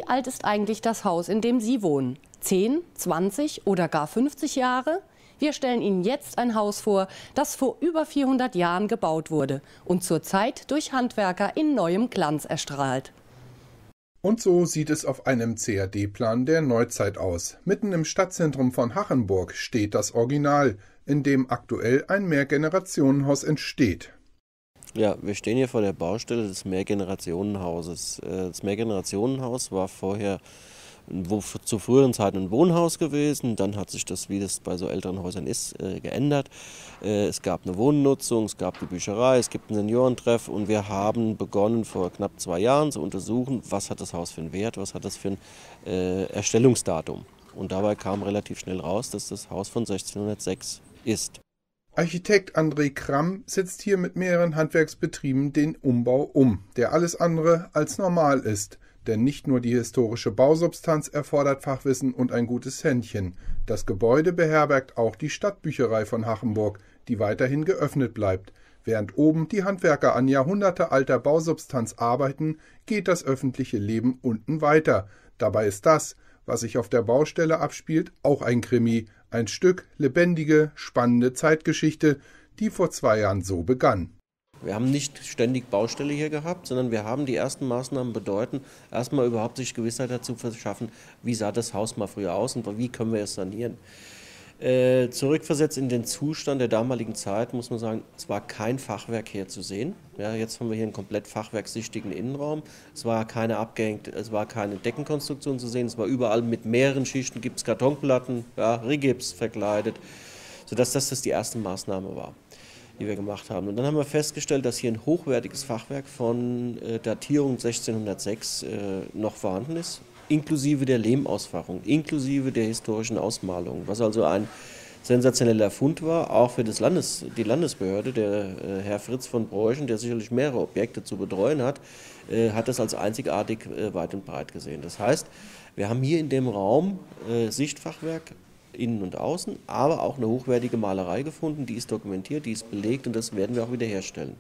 alt ist eigentlich das Haus, in dem Sie wohnen? 10, 20 oder gar 50 Jahre? Wir stellen Ihnen jetzt ein Haus vor, das vor über 400 Jahren gebaut wurde und zurzeit durch Handwerker in neuem Glanz erstrahlt. Und so sieht es auf einem CAD-Plan der Neuzeit aus. Mitten im Stadtzentrum von Hachenburg steht das Original, in dem aktuell ein Mehrgenerationenhaus entsteht. Ja, wir stehen hier vor der Baustelle des Mehrgenerationenhauses. Das Mehrgenerationenhaus war vorher zu früheren Zeiten ein Wohnhaus gewesen. Dann hat sich das, wie das bei so älteren Häusern ist, geändert. Es gab eine Wohnnutzung, es gab die Bücherei, es gibt einen Seniorentreff und wir haben begonnen vor knapp 2 Jahren zu untersuchen, was hat das Haus für einen Wert, was hat das für ein Erstellungsdatum. Und dabei kam relativ schnell raus, dass das Haus von 1606 ist. Architekt André Kramm setzt hier mit mehreren Handwerksbetrieben den Umbau um, der alles andere als normal ist. Denn nicht nur die historische Bausubstanz erfordert Fachwissen und ein gutes Händchen. Das Gebäude beherbergt auch die Stadtbücherei von Hachenburg, die weiterhin geöffnet bleibt. Während oben die Handwerker an jahrhundertealter Bausubstanz arbeiten, geht das öffentliche Leben unten weiter. Dabei ist das, was sich auf der Baustelle abspielt, auch ein Krimi. Ein Stück lebendige, spannende Zeitgeschichte, die vor 2 Jahren so begann. Wir haben nicht ständig Baustelle hier gehabt, sondern wir haben die ersten Maßnahmen bedeuten, erstmal überhaupt sich Gewissheit dazu verschaffen, wie sah das Haus mal früher aus und wie können wir es sanieren. Zurückversetzt in den Zustand der damaligen Zeit, muss man sagen, es war kein Fachwerk hier zu sehen. Ja, jetzt haben wir hier einen komplett fachwerksichtigen Innenraum. Es war keine Deckenkonstruktion zu sehen. Es war überall mit mehreren Schichten, gibt es Kartonplatten, ja, Rigips verkleidet, sodass das die erste Maßnahme war, die wir gemacht haben. Und dann haben wir festgestellt, dass hier ein hochwertiges Fachwerk von Datierung 1606 noch vorhanden ist, inklusive der Lehmausfachung, inklusive der historischen Ausmalung, was also ein sensationeller Fund war, auch für die Landesbehörde. Der Herr Fritz von Bräuchen, der sicherlich mehrere Objekte zu betreuen hat, hat das als einzigartig weit und breit gesehen. Das heißt, wir haben hier in dem Raum Sichtfachwerk, innen und außen, aber auch eine hochwertige Malerei gefunden, die ist dokumentiert, die ist belegt und das werden wir auch wieder herstellen.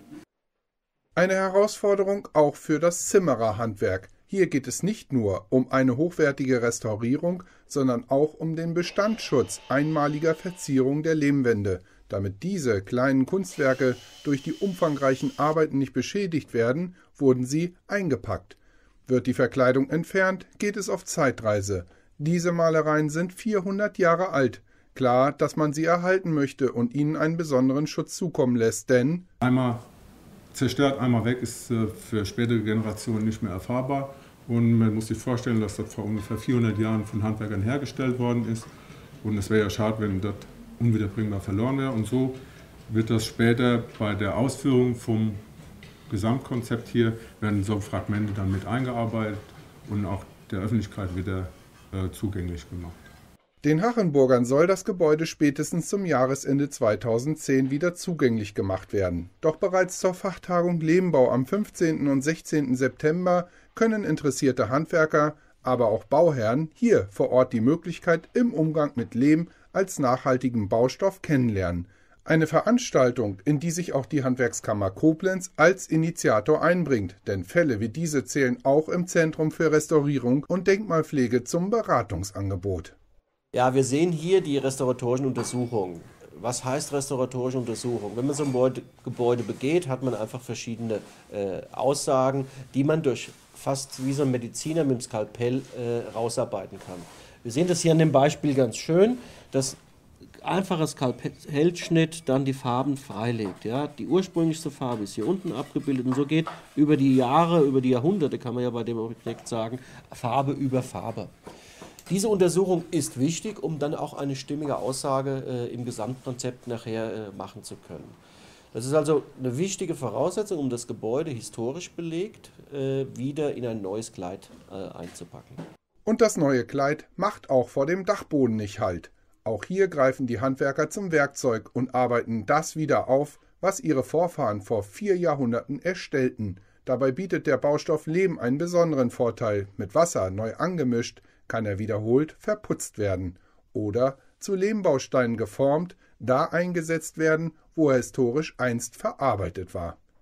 Eine Herausforderung auch für das Zimmererhandwerk. Hier geht es nicht nur um eine hochwertige Restaurierung, sondern auch um den Bestandsschutz einmaliger Verzierung der Lehmwände. Damit diese kleinen Kunstwerke durch die umfangreichen Arbeiten nicht beschädigt werden, wurden sie eingepackt. Wird die Verkleidung entfernt, geht es auf Zeitreise. Diese Malereien sind 400 Jahre alt. Klar, dass man sie erhalten möchte und ihnen einen besonderen Schutz zukommen lässt, denn einmal zerstört, einmal weg ist für spätere Generationen nicht mehr erfahrbar. Und man muss sich vorstellen, dass das vor ungefähr 400 Jahren von Handwerkern hergestellt worden ist. Und es wäre ja schade, wenn das unwiederbringbar verloren wäre. Und so wird das später bei der Ausführung vom Gesamtkonzept hier, werden so Fragmente dann mit eingearbeitet und auch der Öffentlichkeit wieder zugänglich gemacht. Den Hachenburgern soll das Gebäude spätestens zum Jahresende 2010 wieder zugänglich gemacht werden. Doch bereits zur Fachtagung Lehmbau am 15. und 16. September können interessierte Handwerker, aber auch Bauherren hier vor Ort die Möglichkeit im Umgang mit Lehm als nachhaltigen Baustoff kennenlernen. Eine Veranstaltung, in die sich auch die Handwerkskammer Koblenz als Initiator einbringt, denn Fälle wie diese zählen auch im Zentrum für Restaurierung und Denkmalpflege zum Beratungsangebot. Ja, wir sehen hier die restauratorischen Untersuchungen. Was heißt restauratorische Untersuchung? Wenn man so ein Gebäude begeht, hat man einfach verschiedene Aussagen, die man durch fast wie so ein Mediziner mit dem Skalpell rausarbeiten kann. Wir sehen das hier an dem Beispiel ganz schön, dass einfacher Skalpellschnitt dann die Farben freilegt. Ja? Die ursprünglichste Farbe ist hier unten abgebildet und so geht über die Jahre, über die Jahrhunderte, kann man ja bei dem Objekt sagen, Farbe über Farbe. Diese Untersuchung ist wichtig, um dann auch eine stimmige Aussage im Gesamtkonzept nachher machen zu können. Das ist also eine wichtige Voraussetzung, um das Gebäude historisch belegt wieder in ein neues Kleid einzupacken. Und das neue Kleid macht auch vor dem Dachboden nicht Halt. Auch hier greifen die Handwerker zum Werkzeug und arbeiten das wieder auf, was ihre Vorfahren vor 4 Jahrhunderten erstellten. Dabei bietet der Baustoff Lehm einen besonderen Vorteil. Mit Wasser neu angemischt kann er wiederholt verputzt werden oder zu Lehmbausteinen geformt, da eingesetzt werden, wo er historisch einst verarbeitet war.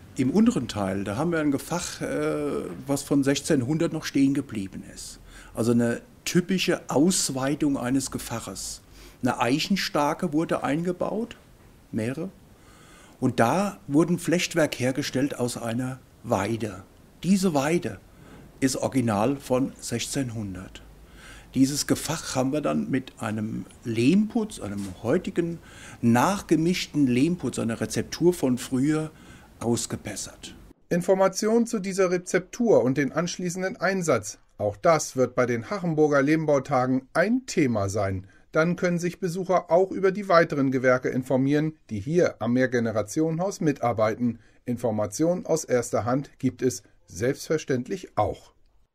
Im unteren Teil, da haben wir ein Gefach, was von 1600 noch stehen geblieben ist. Also eine typische Ausweitung eines Gefaches. Eine Eichenstarke wurde eingebaut, mehrere. Und da wurde ein Flechtwerk hergestellt aus einer Weide. Diese Weide ist original von 1600. Dieses Gefach haben wir dann mit einem Lehmputz, einem heutigen nachgemischten Lehmputz, einer Rezeptur von früher, ausgebessert. Informationen zu dieser Rezeptur und den anschließenden Einsatz, auch das wird bei den Hachenburger Lehmbautagen ein Thema sein. Dann können sich Besucher auch über die weiteren Gewerke informieren, die hier am Mehrgenerationenhaus mitarbeiten. Informationen aus erster Hand gibt es selbstverständlich auch.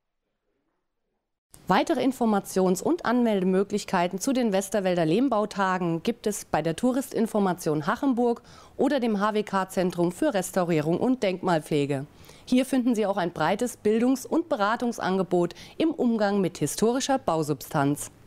Weitere Informations- und Anmeldemöglichkeiten zu den Westerwälder Lehmbautagen gibt es bei der Touristinformation Hachenburg oder dem HWK-Zentrum für Restaurierung und Denkmalpflege. Hier finden Sie auch ein breites Bildungs- und Beratungsangebot im Umgang mit historischer Bausubstanz.